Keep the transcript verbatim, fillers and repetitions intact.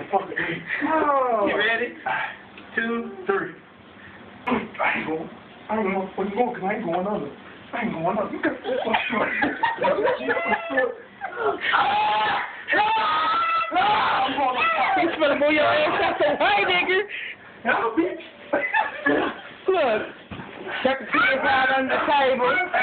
motherfucker. Oh. You ready? Two, three. I ain't going. I ain't going to go because I ain't going under. I ain't going under. You got this one short. He's finna move your ass out the way, nigga. Help, bitch. Look. Check the kids out on the table.